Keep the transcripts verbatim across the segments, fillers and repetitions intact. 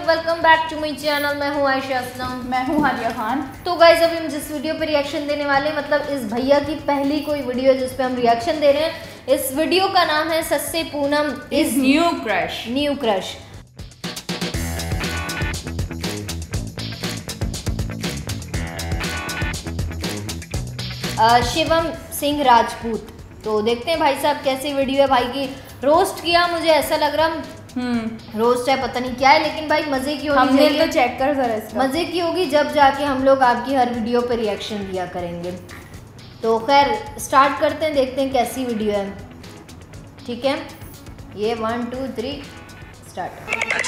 Welcome back to my channel. मैं हूँ आयशा असलम। मैं हूँ हादिया खान। तो गाइस अभी हम जिस वीडियो पे रिएक्शन देने वाले हैं, मतलब इस भैया की पहली कोई वीडियो जिस पे हम रिएक्शन दे रहे हैं, इस वीडियो का नाम है sassy Poonam is new crush. New crush. Shivam Singh Rajput. तो देखते हैं भाई साहब कैसी वीडियो है। भाई की रोस्ट किया, मुझे ऐसा लग रहा हम्म रोस्ट है, पता नहीं क्या है, लेकिन भाई मजे की होगी। हमने तो चेक कर जरा इसका। मजे की होगी जब जाके हम लोग आपकी हर वीडियो पे रिएक्शन दिया करेंगे। तो खैर स्टार्ट करते हैं, देखते हैं कैसी वीडियो है। ठीक है, ये वन टू थ्री स्टार्ट।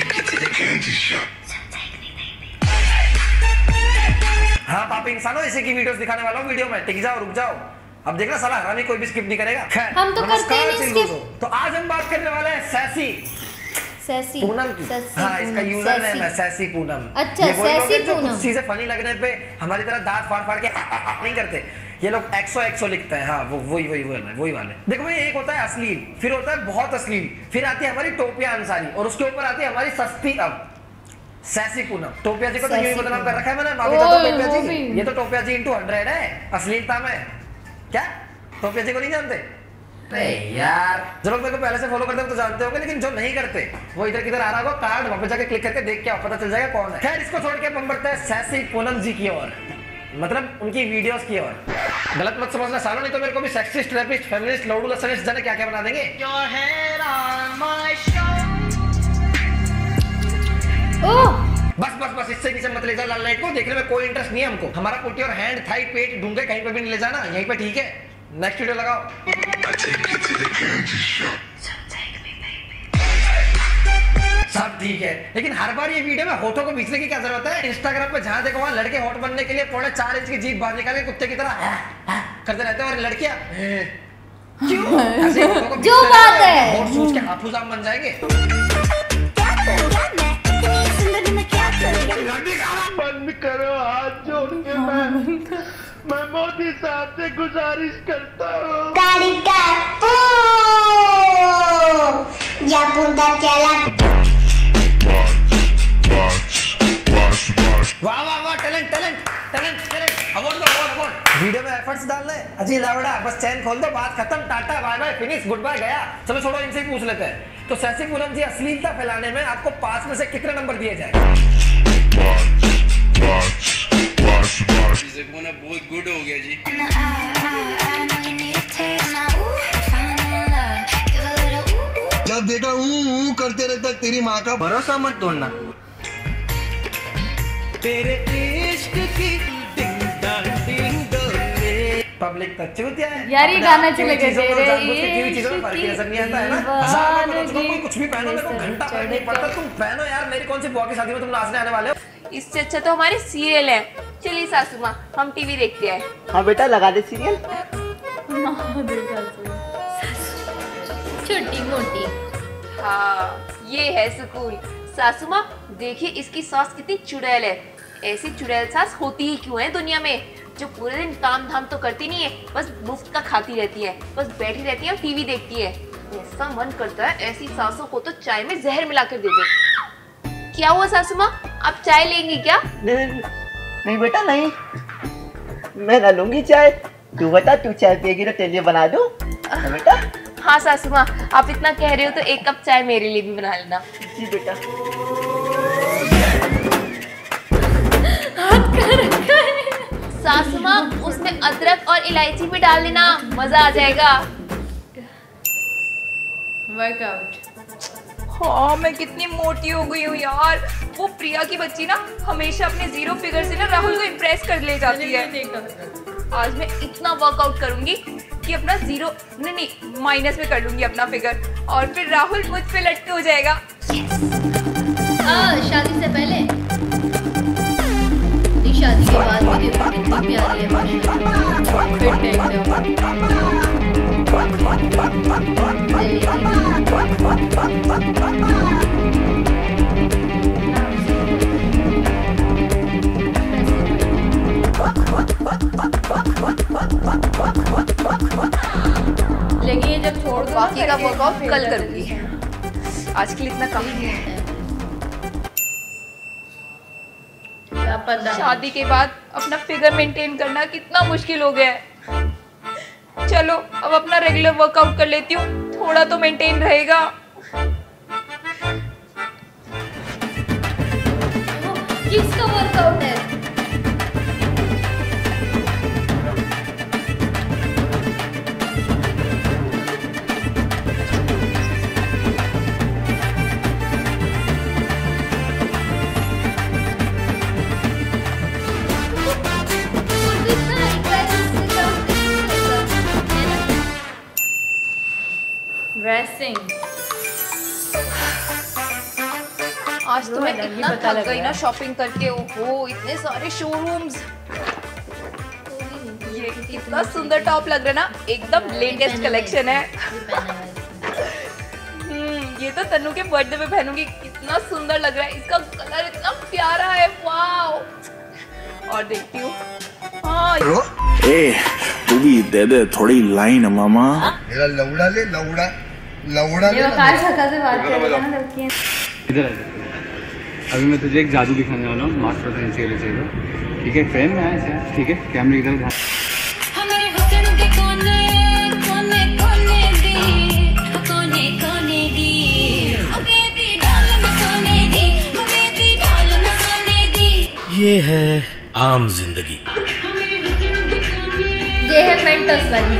हाँ पापी इंसानों, इसी की वीडियोस दिखाने वाला हूँ वीडियो में। टिक जाओ, रुक जाओ। अब देखना साला हरामी कोई भी स्किप नहीं करेगा। खैर हम तो करते ही नहीं स्किप। तो आज हम बात करने वाले हैं सैसी सैसी पूनम की। हाँ, इसका यूजर नेम है सैसी पूनम। अच्छा, सैसी पूनम। चीजें फनी लगने पे हमारी तरह दांत फाड़ फाड़ के नहीं करते, ये लोग एक्सो एक्सो लिखते हैं। हाँ, वो वही वही वही वही वाले। देखो भाई, एक होता है अश्लील, फिर होता है बहुत अश्लील, फिर आती है हमारी टोपिया अंसारी, और उसके ऊपर आती है हमारी सस्ती अब सैसी पूनम। टोपिया जी को तो यूं ही बदनाम कर रखा है मैंने। माफी चाहता हूं टोपिया जी, ये तो टोपिया जी इंटू हंड्रेड है अश्लीलता में। क्या टोपिया जी को नहीं जानते? नहीं यार, जो लोग मेरे को पहले से फॉलो करते हैं तो जानते होंगे, लेकिन जो नहीं करते वो इधर किधर आ रहा होगा कार्ड, वहां पे जाके क्लिक करके देख के आप पता चल जाएगा कौन है। खैर, इसको छोड़ के हम बढ़ते हैं सैसी पूनम जी की ओर, मतलब उनकी वीडियोस की ओर। गलत मत समझना सालों, नहीं तो मेरे को भी सेक्सिस्ट, रेपिस्ट, फेमिनिस्ट, लौड़ू लसनिस्ट जाने क्या क्या बना देंगे। ओह बस बस बस, इससे नीचे मत ले जाओ लाल लाइट को। देखने में कोई इंटरेस्ट नहीं है हमको। हमारा पुट्टी और हैंड, थाई, पेट, ढूंढे कहीं पे भी नहीं ले जाना, यहीं पे ठीक है। नेक्स्ट वीडियो लगाओ। सब ठीक है, लेकिन हर बार ये वीडियो में होठों को बीचने की क्या जरूरत है? इंस्टाग्राम पे जहां देखो वहां लड़के होठ बनने के लिए पौने चार इंच की जीभ बाहर निकाल के कुत्ते की तरह करते रहते हैं, और लड़कियां क्यों ऐसे होठों को जो बात है, होठ सूज के हाफूज आम बन जाएंगे। बंद करो हाथ जोड़ के, मैं मैं मोदी साहब से गुजारिश करता हूँ। वाह वाह वाह, talent talent talent talent, award दो अवार्ड अवार्ड। वीडियो में एफर्ट्स डालने अजी लावड़ा, बस चैन खोल दो, बात खत्म, tata bye bye, finish, good bye, गया। चलो छोड़ो, इनसे ही पूछ लेते हैं। तो सैसी पूनम जी, अश्लीलता फैलाने में आपको पांच में से कितने नंबर दिए जाए? बहुत गुड हो गया जी। जब देखा ऊ करते रहता, तेरी माँ का भरोसा मत तोड़ना। तेरे इश्क की डिंग डंग डिंग डोले, पब्लिक तक चूतिया है यार। ये गाना चले गए चीजों में फर्क नजर नहीं आता है ना। हजार में कोई कुछ भी पहनो, मेरे को घंटा फर्क नहीं पड़ता। तुम पहनो यार, मेरी कौन सी बुआ की शादी में तुम नाचने आने वाले हो? इससे अच्छा तो हमारे सीरियल है। चलिए सासू माँ, हम टीवी देखते हैं। हाँ बेटा, लगा दे सीरियल। छोटी मोटी। हाँ, ये है सुकून। सासू माँ देखिए, इसकी सास कितनी चुड़ैल है। ऐसी चुड़ैल सास होती ही क्यों है दुनिया में, जो पूरे दिन काम धाम तो करती नहीं है, बस मुफ्त का खाती रहती है, बस बैठी रहती है और टीवी देखती है। ऐसा मन करता है ऐसी सासों को तो चाय में जहर मिलाकर दे दे। क्या हुआ सासू माँ, आप चाय लेंगी क्या? नहीं नहीं बेटा, नहीं, मैं ना लूंगी चाय। तू बता, तू चाय पिएगी तो तेरे लिए बना दूं बेटा? हाँ सासू माँ, आप इतना कह रहे हो तो एक कप चाय मेरे लिए भी बना लेना। जी बेटा। सासू माँ, उसमें अदरक और इलायची भी डाल देना, मजा आ जाएगा। वर्कआउट। हाँ, मैं कितनी मोटी हो गई हूँ यार। वो प्रिया की बच्ची ना हमेशा अपने जीरो फिगर से ना राहुल को इम्प्रेस कर ले जाती है। आज मैं इतना वर्कआउट करूंगी कि अपना जीरो नहीं नहीं माइनस में कर लूंगी अपना फिगर, और फिर राहुल मुझ पे लट्टू हो जाएगा। आ, शादी से पहले शादी के बाद भी देखो कितनी प्यारी है माशाल्लाह। फिट एकदम। लेकिन ये जब छोड़ दो, बाकी का वर्कआउट कल करूंगी, आज के लिए इतना कम है। पता है। शादी के बाद अपना फिगर मेंटेन करना कितना मुश्किल हो गया है। चलो अब अपना रेगुलर वर्कआउट कर लेती हूँ, थोड़ा तो मेंटेन रहेगा। किसका वर्कआउट है? ड्रेसिंग आज तो मैं अलग ही इतना पता थक लग गई रहा ना है। शॉपिंग करके। ओहो इतने सारे शोरूम्स। ये कितना सुंदर टॉप लग रहा है ना, एकदम लेटेस्ट कलेक्शन है। हम्म ये तो तन्नू के बर्थडे पे पहनूंगी। कितना सुंदर लग रहा है, इसका कलर इतना प्यारा है। वाओ। और देखती हूँ हाँ ए तू भी दे दे थोड़ी लाइन मामा। मेरा लौड़ा ले लौड़ा लौड़ा ये वकार शक्ल से बात करेगा ना लड़की। इधर आ जा। अभी मैं तुझे एक जादू दिखाने वाला हूँ, मास्टर से नीचे ले जाएगा। ठीक है फ्रेम में आया है, ठीक है कैमरे की तरफ। हमारे हुस्न के कोने कोने कोने दी कोने कोने दी ओ बेबी डाल में सोने दी ओ बेबी डाल में सोने दी। ये है आम जिंदगी। ये है मेंटस वाली।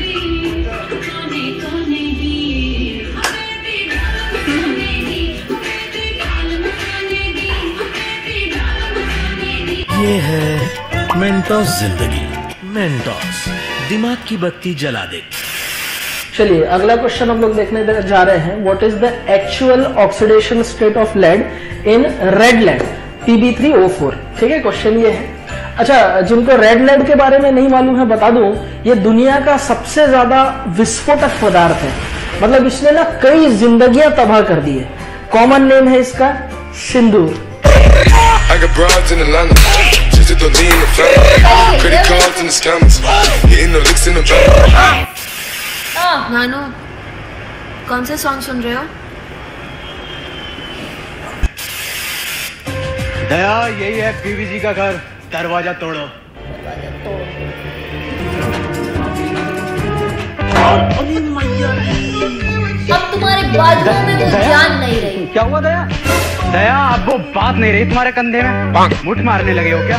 ये है मेंटोस जिंदगी। मेंटोस दिमाग की बत्ती जला दे। चलिए अगला क्वेश्चन हम लोग देखने जा रहे हैं। What is the actual oxidation state of lead in red lead P B three O four. ठीक है क्वेश्चन ये है। अच्छा जिनको रेड लेड के बारे में नहीं मालूम है बता दूं, ये दुनिया का सबसे ज्यादा विस्फोटक पदार्थ है। मतलब इसने ना कई जिंदगियां तबाह कर दी है। कॉमन नेम है इसका सिंदूर। I got broads in Atlanta, just to lean the family, credit cards and the scammers, hitting the licks in the back. नानू कौन से सॉन्ग सुन रहे हो? दया यही है बीवी जी का घर, दरवाजा तोड़ो। अब तुम्हारे बाजुओं में वो जान नहीं रही। क्या हुआ दया? दया अब वो बात नहीं रही तुम्हारे कंधे में, मुठ मारने लगे हो क्या?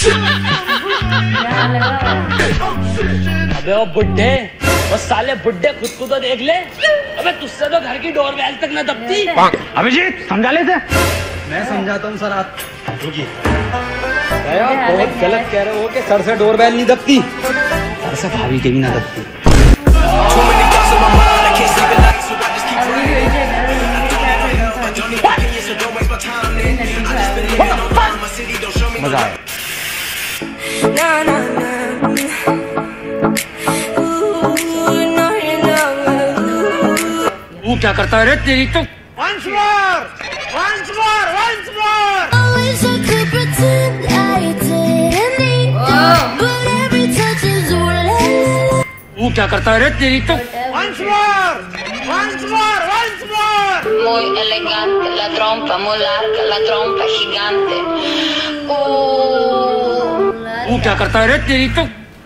अबे वो बुड्ढे, वो साले बुड्ढे खुद को तो देख ले। अबे तुझसे तो घर की डोरबेल तक न दबती। अभिजीत समझा ले से। मैं समझाता हूँ सर आप रुकिए। दया बहुत गलत कह रहे हो कि सर से डोरबेल नहीं दबती, सर से भाभी के भी ना दबती। मजा आया। वो क्या करता है रे तेरी तो। Once more, once more, once more. Always I could pretend I didn't need you, but every touch is ooh la la. वो क्या करता है रे तेरी तो। Once more, once more, once more. Muy elegante, la trompa muy larga, la trompa gigante. Oh. वो क्या करता है रे तेरी तो।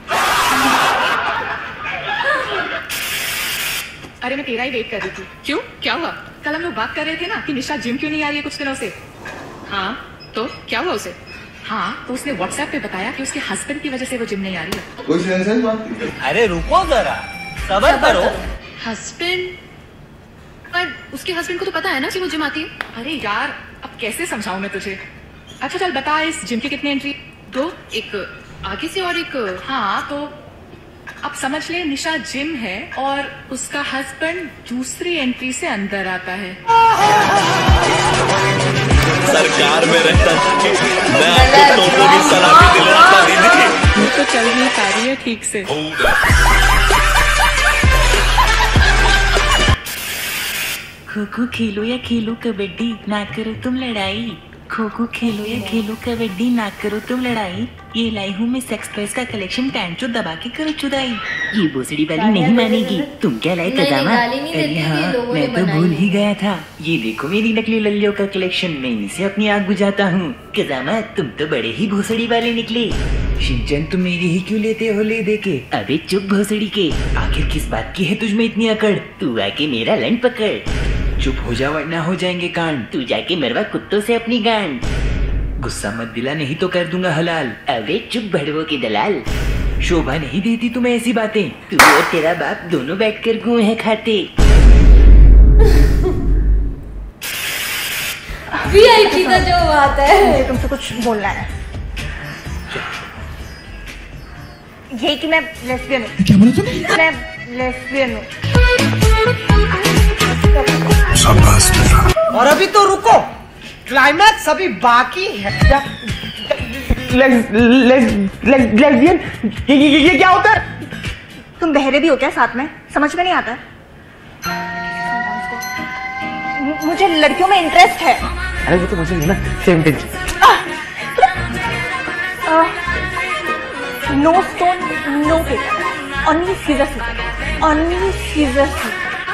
अरे मैं तेरा ही वेट कर रही थी। क्यों क्या हुआ? कल हम लोग बात कर रहे थे ना कि निशा जिम क्यों नहीं आ रही है कुछ दिनों से। हाँ तो क्या हुआ उसे? हाँ तो उसने व्हाट्सएप पे बताया कि उसके हस्बैंड की वजह से वो जिम नहीं आ रही है। कुछ टेंशन मत। अरे रुको जरा, सब्र करो। हस्बैंड? पर उसके हस्बैंड को तो पता है ना कि वो जिम आती है। अरे यार अब कैसे समझाऊं मैं तुझे। अच्छा चल बता इस जिम की कितनी एंट्री? दो, एक आगे से और एक। हाँ तो अब समझ ले निशा जिम है और उसका हस्बैंड दूसरी एंट्री से अंदर आता है। सरकार में रहता मैं आपको टोटो की सलामी दिलवाता दीदी। तो चल नहीं पा रही है ठीक से। खो खो खेलो या खेलो कबड्डी, ना करो तुम लड़ाई। खो खो खेलो या खेलो कबड्डी, ना करो तुम लड़ाई, ये लाई हूँ मैं सेक्स टॉयज का कलेक्शन, पैंट जो दबा के करो चुदाई। ये भोसड़ी वाली नहीं मानेगी, तुम क्या लाई कजामा? अरे हाँ मैं तो भूल ही गया था, ये देखो मेरी नकली लल्लियों का कलेक्शन, मैं इनसे अपनी आग बुझाता हूँ। कजामा तुम तो बड़े ही भोसड़ी वाले निकले। शिनचैन तुम मेरी ही क्यों लेते हो ले दे के? अबे चुप भोसड़ी के, आखिर किस बात की है तुझमें इतनी अकड़? तू आके मेरा लैंड पकड़। चुप हो जा वरना हो जाएंगे कांड, तू जाके मरवा कुत्तों से अपनी गांड। गुस्सा मत दिला नहीं तो कर दूंगा हलाल। अबे चुप भड़वों के दलाल, शोभा नहीं देती तुम्हें ऐसी बातें, तू और तेरा बाप दोनों बैठकर गुए हैं खाते। वीआईपी का जो बात है, मुझे तुमसे कुछ बोलना है। ये कि मैं लेस्बियन हूँ। क्या बोला तुमने? मैं लेस्बियन हूँ। शाबाश बेटा। और अभी तो रुको, क्लाइमैक्स अभी बाकी है। लेस्बियन ये, ये, ये क्या होता है? तुम बहरे भी हो क्या साथ में? समझ में नहीं आता। मुझे लड़कियों में इंटरेस्ट है। अरे वो तो मुझे ना same pinch. No stone no paper, only scissors, only scissors.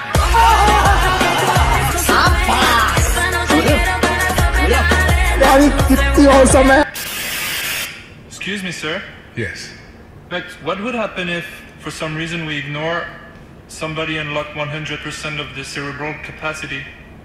कितनी औसम है। Excuse me, sir. Yes. But what would happen if, for some reason, we ignore somebody unlock one hundred percent of the cerebral capacity?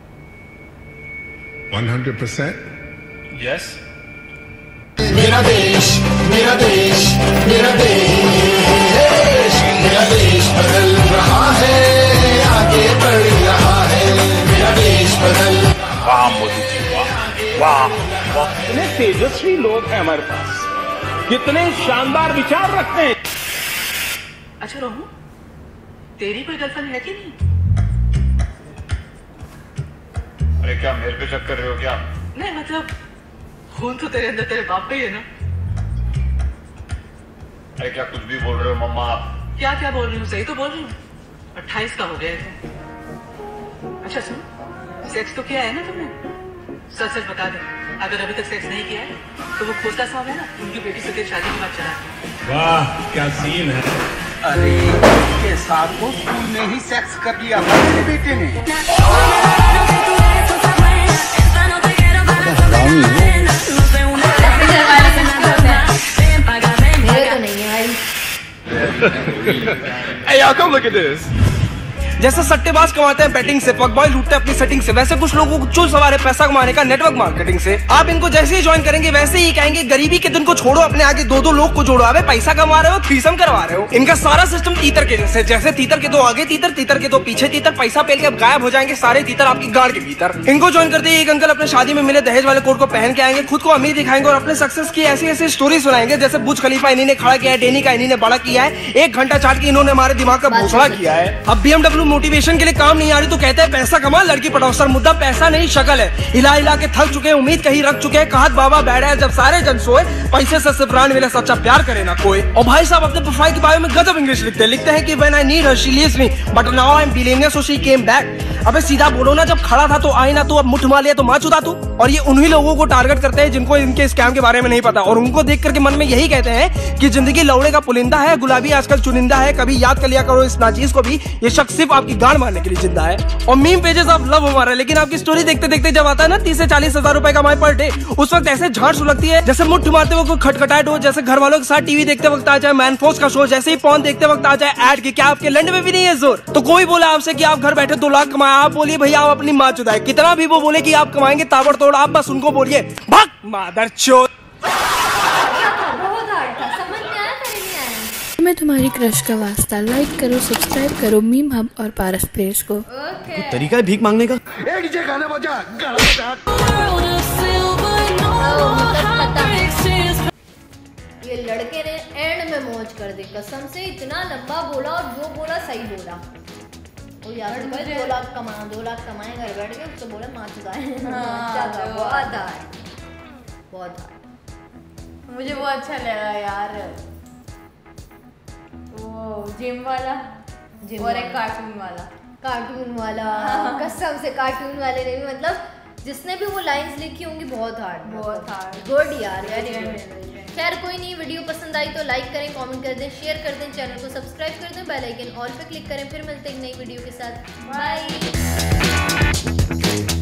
one hundred percent? Yes. मेरा देश, मेरा देश, मेरा देश, मेरा देश बदल रहा है, आगे बढ़ रहा है, मेरा देश बदल। वाह मोदी जी, वाह वाह वाह, कितने तेजस्वी लोग हैं हमारे पास, कितने शानदार विचार रखते हैं। अच्छा रोहू, तेरी कोई गर्लफ्रेंड है कि नहीं? अरे क्या मेरे पे शक कर रहे हो क्या? नहीं मतलब खून तो तेरे अंदर तेरे बाप का ही है ना। अरे क्या कुछ भी बोल रहे हो मम्मा आप? क्या क्या बोल रही हूँ, सही तो बोल रही हूँ। अट्ठाईस का हो गया है। अच्छा सुन, सेक्स तो किया है ना तुमने? सच सच बता दे, अगर अभी तक सेक्स नहीं किया है तो वो खोजता साहब है ना, उनकी बेटी से तेरी शादी की बात चला। वाह क्या सीन है। अरे के साथ वो स्कूल में ही सेक्स कर लिया था मेरे बेटे ने। मेरे तो नहीं है भाई। Hey y'all, come look at this. जैसे सट्टेबाज कमाते हैं बैटिंग से, फकबॉय लूटते हैं अपनी सेटिंग से, वैसे कुछ लोगों को चुल सवार है पैसा कमाने का नेटवर्क मार्केटिंग से। आप इनको जैसे ही ज्वाइन करेंगे वैसे ही कहेंगे गरीबी के दिन को छोड़ो, अपने आगे दो दो लोग को जोड़ो। अबे पैसा कमा रहे हो, थ्रीसम करवा रहे हो। इनका सारा सिस्टम तीतर के जैसे, जैसे तीतर के दो आगे तीतर, तीतर के दो पीछे तीतर, पैसा पेल के अब गायब हो जाएंगे सारे तीतर आपकी गाड़ के भीतर। इनको ज्वाइन करते ही एक अंकल अपने शादी में मिले दहेज वाले कोट को पहन के आएंगे, खुद को अमीर दिखाएंगे और अपने सक्सेस की ऐसी ऐसी स्टोरी सुनाएंगे जैसे बुर्ज खलीफा इन्हीं ने खड़ा किया है, डेनी का इन्हीं ने बड़ा किया है, एक घंटा चाट के इन्होंने हमारे दिमाग का भूसड़ा किया है। अब बीएमडब्ल्यू मोटिवेशन के लिए काम नहीं आ रही तो कहते हैं पैसा कमा लड़की पटाओ। सर मुद्दा पैसा नहीं शक्ल है। हिला हिला के थक चुके हैं, उम्मीद कहीं रख चुके हैं, कहत बाबा बैठा है जब सारे जन सोए, पैसे से सिर्फ प्राण मिले सच्चा प्यार करे ना कोई। और भाई साहब अपने प्रोफाइल की बायो में गजब इंग्लिश लिखते हैं, लिखते हैं कि when I need her she leaves me but now I am billionaire so she came back. अबे सीधा बोलो ना, जब खड़ा था तो आई ना, तो अब मुठ मार लिया तो मार चुदा तू। और ये उन्हीं लोगों को टारगेट करते हैं जिनको इनके स्कैम के बारे में नहीं पता, और उनको देख करके मन में यही कहते हैं कि जिंदगी लौड़े का पुलिंदा है, गुलाबी आजकल चुनिंदा है, कभी याद कर लिया करो इस नाचीज को भी, ये शख्स सिर्फ आपकी गांड मारने के लिए जिंदा है। और मीम पेजेस ऑफ लव हमारा, लेकिन आपकी स्टोरी देखते देखते जब आता है ना तीस से चालीस हजार रुपए कमाए पर डे, उस वक्त ऐसे झाड़ सुलगती है जैसे मुट्ठ मारते वक्त खटखटाए डो, जैसे घर वालों के साथ टीवी देखते वक्त आ जाए मैनफोर्स का शो, जैसे ही फोन देखते वक्त आ जाए ऐड की क्या आपके लंड में भी नहीं है जोर। तो कोई बोला आपसे कि आप घर बैठे दो लाख कमाए, आप बोलिए भैया आप अपनी माँ चुदाए। कितना भी वो बोले कि आप कमाएंगे ताबड़तोड़, आप बस उनको बोलिए भाग मादर चोद। मैं तुम्हारी क्रश का वास्ता, लाइक करो, सब्सक्राइब करो मीम हब और पारस प्लेस को। कोई तरीका है भीख मांगने का? एक जगह गाना बजा, ये लड़के ने एंड में मौज कर दी कसम से, इतना लंबा बोला और जो बोला सही बोला। वो यार दो लाख कमा दो लाख कमाए घर बैठ के, उससे बोला माँ चुका है। बहुत है बहुत है। मुझे वो अच्छा लगा यार, वो जिम वाला जिम और एक कार्टून वाला कार्टून वाला कसम से कार्टून वाले ने भी मतलब जिसने भी वो लाइंस लिखी होंगी बहुत हार्ड, बहुत हार्ड, गुड यार यार। खैर कोई नहीं, वीडियो पसंद आई तो लाइक करें, कमेंट कर दें, शेयर कर दें, चैनल को सब्सक्राइब कर दें, बेल आइकन ऑल पे क्लिक करें। फिर मिलते हैं एक नई वीडियो के साथ। बाय।